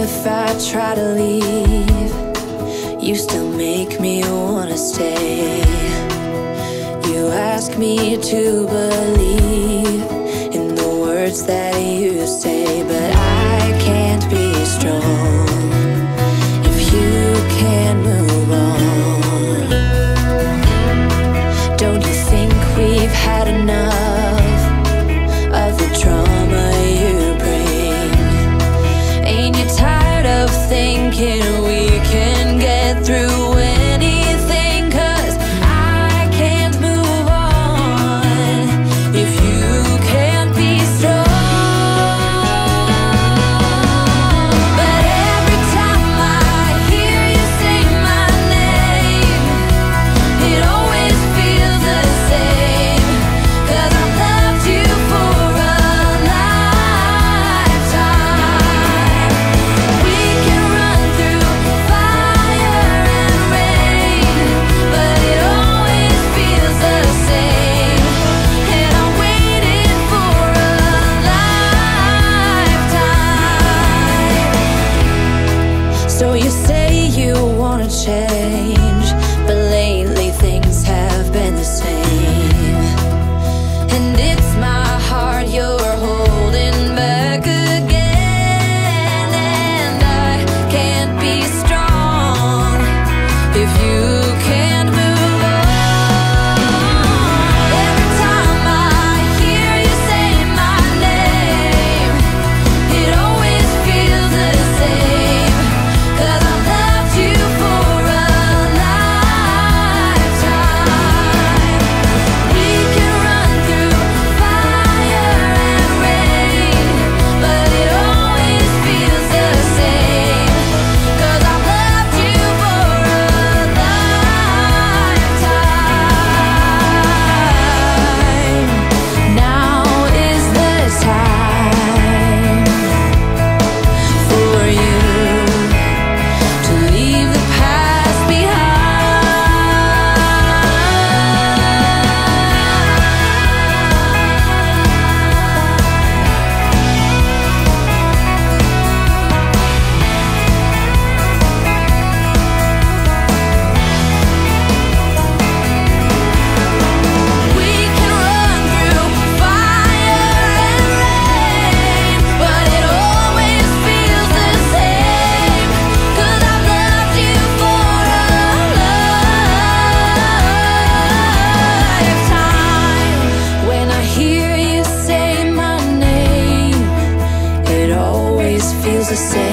if I try to leave, you still make me wanna stay. You ask me to believe in the words that you say, but I can't be strong if you can't move on. Don't you think we've had enough of the drama you bring? Ain't you tired of thinking we can get through anything? 'Cause I can't move on if you can't be strong. But every time I hear you say my name, it always feels the same. 'Cause I've loved you for a lifetime. We can run through fire and rain, but it always feels the same. And I waited for a lifetime. So you say you wanna change, but lately things have been the same. And it's my heart you're holding back again. And I can't be strong if you can't move on. Every time I hear you say my name, it always feels the same. 'Cause I've loved you for a lifetime. We can run through fire and rain, but it always feels the same. 'Cause I've loved you for a lifetime. Now is the time for you to leave the past We can run through fire and rain, but it always feels the same. 'Cause I've loved you for a lifetime. When I hear you say my name, it always feels the same.